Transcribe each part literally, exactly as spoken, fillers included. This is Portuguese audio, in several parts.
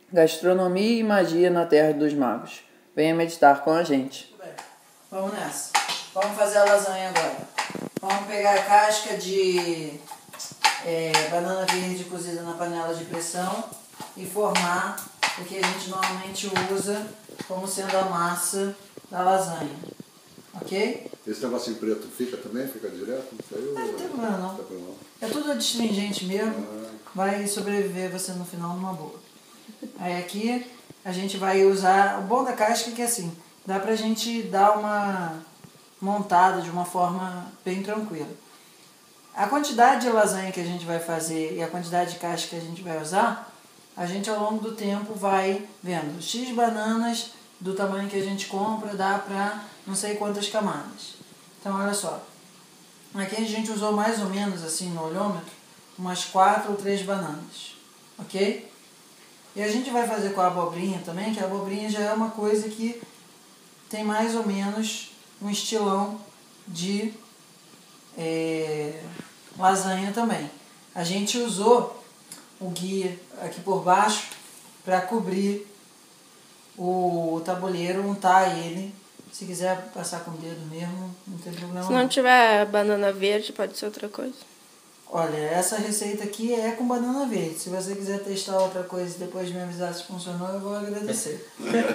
gastronomia e magia na Terra dos Magos. Venha meditar com a gente. Bem, vamos nessa. Vamos fazer a lasanha agora. Vamos pegar a casca de é, banana verde cozida na panela de pressão e formar o que a gente normalmente usa como sendo a massa da lasanha. Ok? Esse negocinho preto fica também? Fica direto? Não sei. Não, não tem problema não. É tudo adstringente mesmo. Vai sobreviver você no final numa boa. Aí aqui a gente vai usar... O bom da casca é que assim, dá pra gente dar uma montada de uma forma bem tranquila. A quantidade de lasanha que a gente vai fazer e a quantidade de casca que a gente vai usar, a gente ao longo do tempo vai vendo. X bananas do tamanho que a gente compra dá pra não sei quantas camadas. Então olha só. Aqui a gente usou mais ou menos assim no olhômetro umas quatro ou três bananas. Ok? E a gente vai fazer com a abobrinha também, que a abobrinha já é uma coisa que tem mais ou menos um estilão de é, lasanha também. A gente usou o guia aqui por baixo para cobrir o tabuleiro, untar ele. Se quiser passar com o dedo mesmo, não tem problema. Se não tiver banana verde, pode ser outra coisa. Olha, essa receita aqui é com banana verde. Se você quiser testar outra coisa e depois me avisar se funcionou, eu vou agradecer.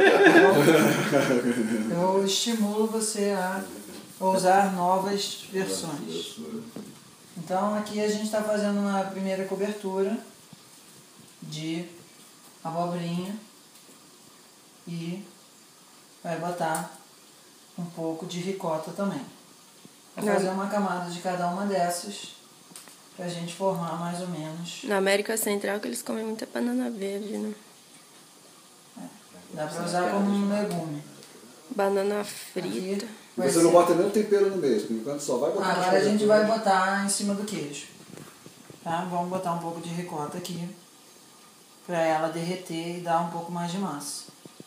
Eu estimulo você a usar novas versões. Então aqui a gente está fazendo uma primeira cobertura de abobrinha e vai botar um pouco de ricota também. Vou fazer uma camada de cada uma dessas pra gente formar mais ou menos. Na América Central que eles comem muita banana verde, né? É, dá pra usar como um legume. Banana frita. Você ser... não bota nem o tempero no meio, por enquanto só vai botar. Agora a gente vai botar em cima do queijo. Tá? Vamos botar um pouco de ricota aqui pra ela derreter e dar um pouco mais de massa.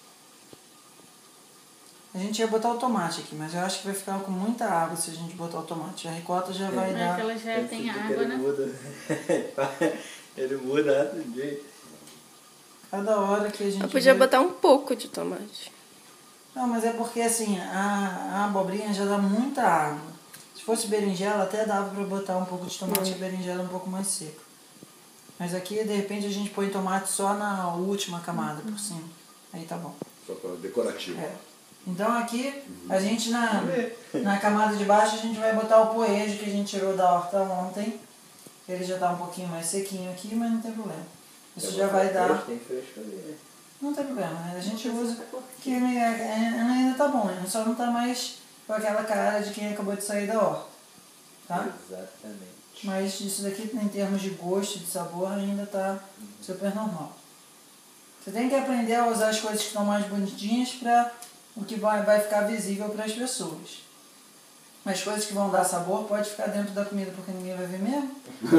A gente ia botar o tomate aqui, mas eu acho que vai ficar com muita água se a gente botar o tomate. A ricota já vai Mas dar... Mas ela já tem água, ele né? Muda. Ele muda de jeito. Cada hora que a gente... Eu podia vê... botar um pouco de tomate. Não, mas é porque assim, a, a abobrinha já dá muita água. Se fosse berinjela, até dava pra botar um pouco de tomate, hum. a berinjela é um pouco mais seca. Mas aqui, de repente, a gente põe tomate só na última camada por cima. Aí tá bom. Só pra decorativo. É. Então aqui, a gente na, na camada de baixo, a gente vai botar o poejo que a gente tirou da horta ontem. Ele já tá um pouquinho mais sequinho aqui, mas não tem problema. Isso já vai dar... Tem fresco ali, né? Não tem problema, a gente usa que ainda tá bom, só não tá mais com aquela cara de quem acabou de sair da horta. Tá? Exatamente. Mas isso daqui, em termos de gosto e de sabor, ainda tá super normal. Você tem que aprender a usar as coisas que estão mais bonitinhas para o que vai, vai ficar visível para as pessoas. Mas coisas que vão dar sabor pode ficar dentro da comida porque ninguém vai ver mesmo.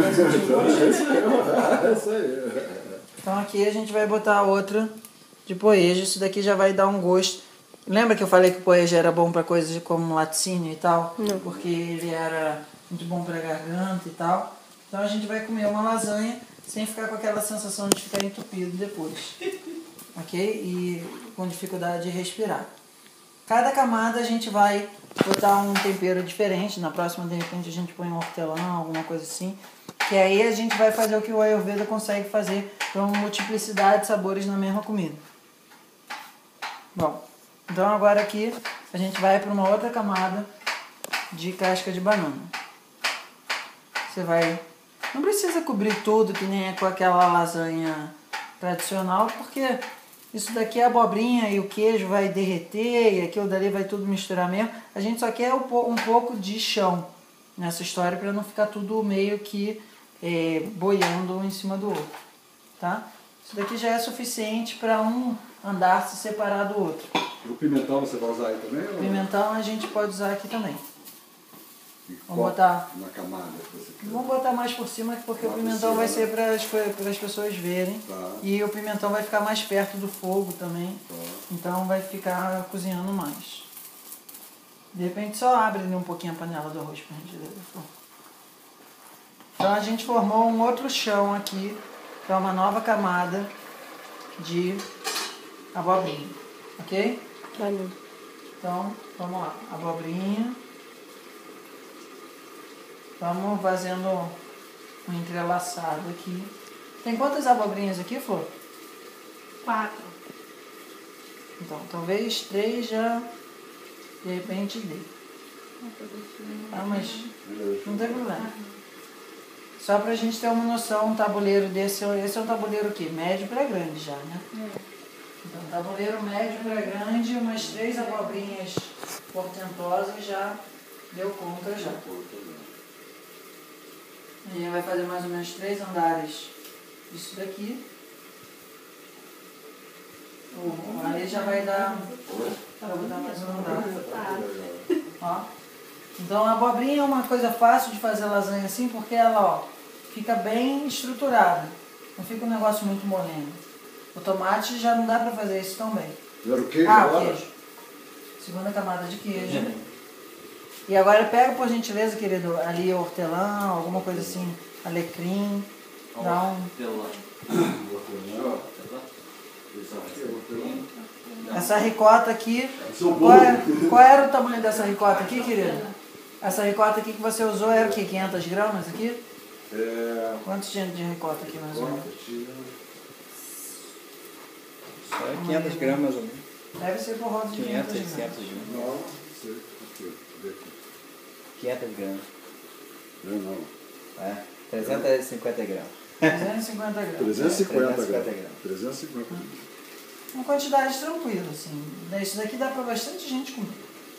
Então aqui a gente vai botar outra de poejo. Isso daqui já vai dar um gosto. Lembra que eu falei que o poejo era bom para coisas como laticínio e tal? Não. Porque ele era muito bom para garganta e tal. Então a gente vai comer uma lasanha sem ficar com aquela sensação de ficar entupido depois. Ok? E com dificuldade de respirar. Cada camada a gente vai botar um tempero diferente. Na próxima, de repente, a gente põe um hortelã, alguma coisa assim. Que aí a gente vai fazer o que o Ayurveda consegue fazer com multiplicidade de sabores na mesma comida. Bom, então agora aqui a gente vai para uma outra camada de casca de banana. Você vai... Não precisa cobrir tudo que nem é com aquela lasanha tradicional, porque... Isso daqui é a abobrinha e o queijo vai derreter e aquilo dali vai tudo misturar mesmo. A gente só quer um pouco de chão nessa história para não ficar tudo meio que é, boiando um em cima do outro. Tá? Isso daqui já é suficiente para um andar se separar do outro. O pimentão você vai usar aí também? O pimentão a gente pode usar aqui também. E Vamos botar... Na camada que você quer. Vamos botar mais por cima porque mais o pimentão vai ser para as, para as pessoas verem. Tá. E o pimentão vai ficar mais perto do fogo também. Tá. Então vai ficar cozinhando mais. De repente só abre um pouquinho a panela do arroz para a gente ver. Então a gente formou um outro chão aqui para uma nova camada de abobrinha, ok? Tá bom. Então, vamos lá. Abobrinha. Vamos fazendo um entrelaçado aqui. Tem quantas abobrinhas aqui, Flor? Quatro. Então, talvez três já, de repente, dê. Ah, mas não tem problema. Só pra gente ter uma noção, um tabuleiro desse, esse é um tabuleiro aqui, médio pra grande já, né? Então, tabuleiro médio pra grande, umas três abobrinhas portentosas já deu conta já. A gente vai fazer mais ou menos três andares disso daqui. O ali já vai dar. Tá, vou dar mais um andar. Ó. Então a abobrinha é uma coisa fácil de fazer lasanha assim, porque ela, ó, fica bem estruturada. Não fica um negócio muito molengo. O tomate já não dá pra fazer isso tão bem. Era o queijo Ah, agora? queijo. Segunda camada de queijo. E agora pega, por gentileza, querido, ali hortelã, alguma coisa assim, alecrim. Dá um... Essa ricota aqui, qual, é, qual era o tamanho dessa ricota aqui, querido? Essa ricota aqui que você usou era o quê? quinhentas gramas aqui? É... Quantos tinha de ricota aqui, mais ou menos? Só é quinhentas gramas mais ou menos. Deve ser por volta de quinhentas, quinhentas gramas. seiscentas juntos. Não, sei. Aqui, vê aqui. quinhentas gramas. Não, não. É, trezentas e cinquenta gramas. trezentos e cinquenta gramas. trezentos e cinquenta trezentos e cinquenta gramas. trezentos e cinquenta gramas. Uma quantidade tranquila, assim. Isso daqui dá pra bastante gente comer.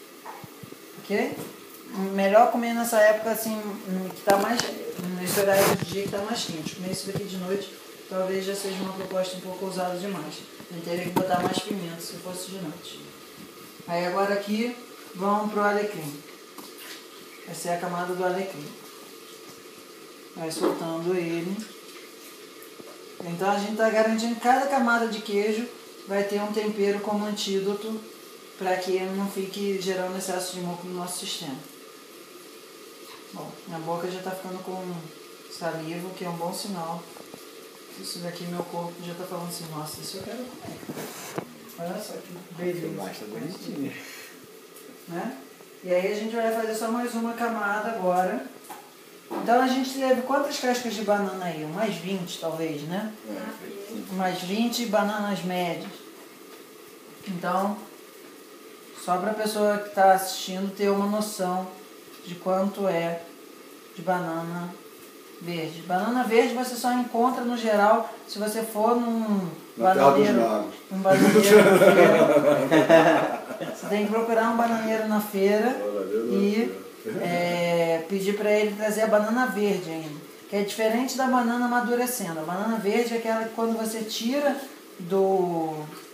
Ok? Melhor comer nessa época, assim, que tá mais... Nesse horário do dia que tá mais quente. Comer isso daqui de noite talvez já seja uma proposta um pouco ousada demais. A gente teria que botar mais pimenta se fosse de noite. Aí agora aqui, vamos pro alecrim. Essa é a camada do alecrim. Vai soltando ele. Então a gente está garantindo que cada camada de queijo vai ter um tempero como antídoto para que ele não fique gerando excesso de muco no nosso sistema. Bom, minha boca já está ficando com saliva, o que é um bom sinal. Isso daqui meu corpo já está falando assim, nossa, isso eu quero comer. Olha só que beleza. Basta bonitinho. Né? E aí a gente vai fazer só mais uma camada agora. Então a gente teve quantas cascas de banana aí? Umas vinte talvez, né? Umas vinte bananas médias. Então, só para a pessoa que está assistindo ter uma noção de quanto é de banana verde. Banana verde você só encontra no geral se você for num Na Terra dos bananeiro, Magos. um bananeiro na feira. Você tem que procurar um bananeiro na feira e é, pedir para ele trazer a banana verde ainda. Que é diferente da banana amadurecendo. A banana verde é aquela que quando você tira do,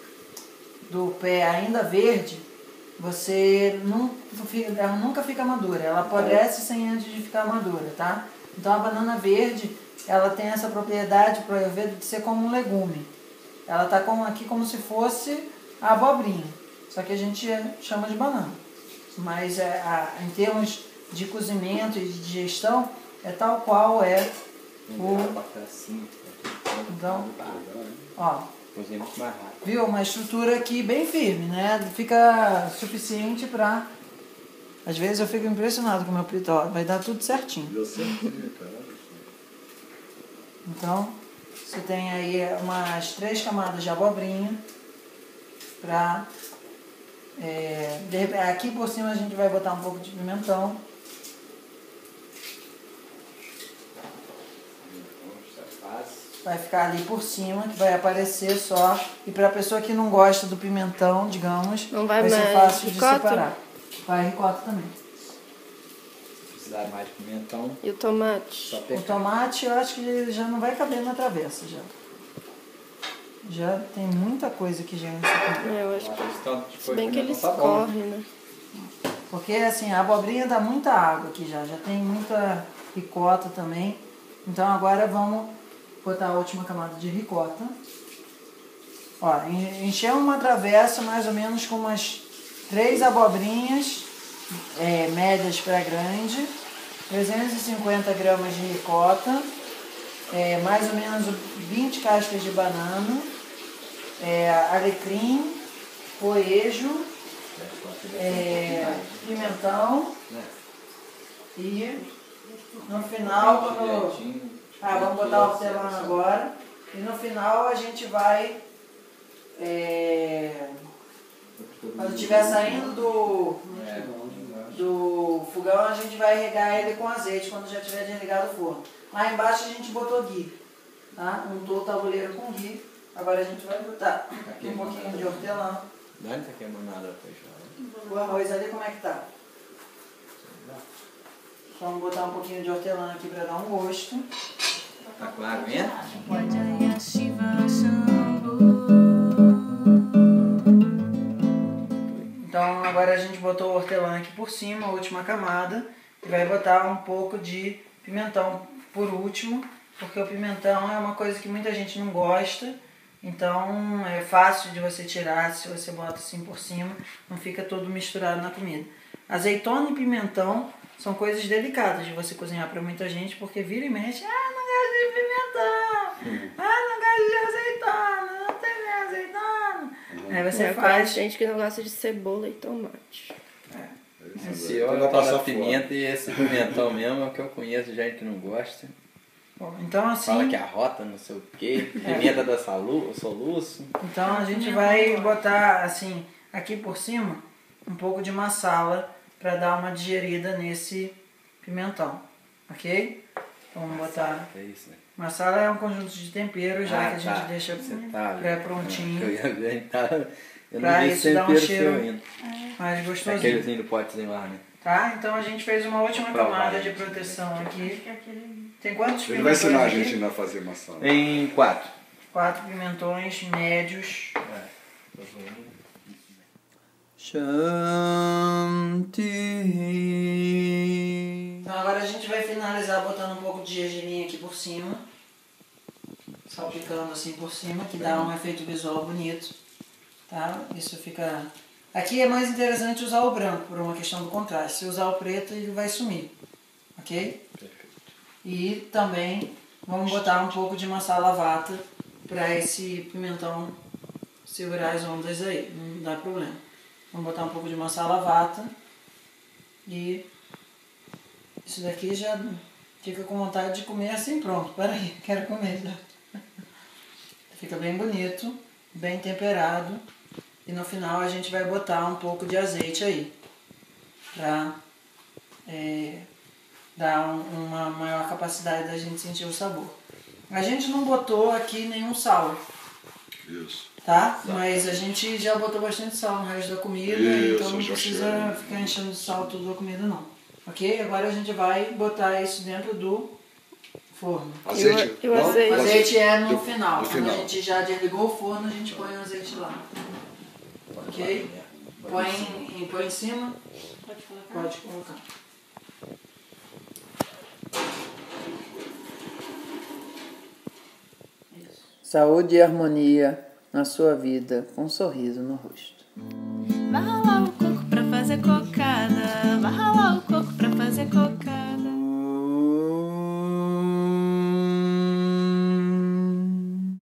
do pé ainda verde, você não, ela nunca fica madura. Ela apodrece sem antes de ficar madura, tá? Então a banana verde, ela tem essa propriedade para eu ver de ser como um legume. Ela tá como, aqui como se fosse a abobrinha. Só que a gente chama de banana. Mas é, a, em termos de cozimento e de digestão, é tal qual é o... Então, ó, viu? Uma estrutura aqui bem firme, né? Fica suficiente para... Às vezes eu fico impressionado com o meu pitó. Vai dar tudo certinho. Deu certinho, cara. Então, você tem aí umas três camadas de abobrinha para... É, de repente, aqui por cima a gente vai botar um pouco de pimentão. Vai ficar ali por cima, que vai aparecer só. E para a pessoa que não gosta do pimentão, digamos, Não vai vai ser mais fácil de ricota? separar. Vai ricota também. Se precisar mais de pimentão, E o tomate? só O pegar. tomate eu acho que já não vai caber na travessa já. Já tem muita coisa aqui já nesse aqui. É, eu acho que... Esse tanto de Se coisa bem que de eles pimentão tá bom, né? correm, né? Porque assim, a abobrinha dá muita água aqui já. Já tem muita ricota também. Então agora vamos botar a última camada de ricota. Ó, enchemos uma travessa mais ou menos com umas três abobrinhas é, médias para grande, trezentos e cinquenta gramas de ricota, é, mais ou menos vinte cascas de banana é, alecrim, poejo, é, pimentão e no final, quando, ah, vamos botar o hortelã agora, e no final a gente vai, é, quando estiver saindo do, do fogão, a gente vai regar ele com azeite quando já tiver desligado o forno. Lá embaixo a gente botou ghee, tá? Untou o tabuleiro com ghee. Agora a gente vai botar um pouquinho de hortelã. Não está queimando nada o feijão. O arroz ali, como é que tá? Vamos botar um pouquinho de hortelã aqui para dar um gosto. Tá com água, hein? Então agora a gente botou o hortelã aqui por cima, a última camada. E vai botar um pouco de pimentão por último, porque o pimentão é uma coisa que muita gente não gosta. Então é fácil de você tirar se você bota assim por cima, não fica todo misturado na comida. Azeitona e pimentão são coisas delicadas de você cozinhar para muita gente, porque vira e mexe, ah, não gosto de pimentão, ah, não gosto de azeitona, não tem nem azeitona. Aí você Eu faz... conheço gente que não gosta de cebola e tomate. Se eu botar da pimenta e esse pimentão mesmo é o que eu conheço de gente que não gosta. Bom, então assim... Fala que arrota, não sei o quê, pimenta da salu, soluço. Então a gente vai botar assim, aqui por cima, um pouco de massala para dar uma digerida nesse pimentão, ok? Vamos botar... É isso, né? Massala é um conjunto de temperos já Ah, que a gente tá. deixa Tá, pré-prontinho. Eu ia ver, tá? Eu Pra não vi isso dar um tempero cheiro seu ainda. mais gostosinho. Aquelezinho do potezinho lá, né? Tá? Então a gente fez uma última Vou provar camada de isso. proteção aqui. Que é aquele... Tem quantos Ele vai pimentões ensinar a aqui? gente a fazer maçã. Em quatro. Quatro pimentões médios. Shanti. Então agora a gente vai finalizar botando um pouco de gergelim aqui por cima. Salpicando assim por cima, que dá um efeito visual bonito. Tá? Isso fica... Aqui é mais interessante usar o branco, por uma questão do contraste. Se usar o preto, ele vai sumir. Ok? E também vamos botar um pouco de massala vata para esse pimentão segurar as ondas aí, não dá problema. Vamos botar um pouco de massala vata e isso daqui já fica com vontade de comer assim pronto. Peraí, quero comer já. Fica bem bonito, bem temperado e no final a gente vai botar um pouco de azeite aí para é, dar um, uma maior capacidade da gente sentir o sabor. A gente não botou aqui nenhum sal, Isso. tá? Mas a gente já botou bastante sal no resto da comida, Isso, então não já precisa cheira. ficar enchendo de sal tudo a comida não. Ok? Agora a gente vai botar isso dentro do forno. Azeite. E o não? azeite? O azeite é no Do- final. no Quando final. a gente já desligou o forno, a gente põe o azeite lá. Ok? Põe em, põe em cima. Pode colocar? Pode colocar. Saúde e harmonia na sua vida, com um sorriso no rosto. Vai ralar o coco pra fazer cocada. Vai ralar o coco pra fazer cocada.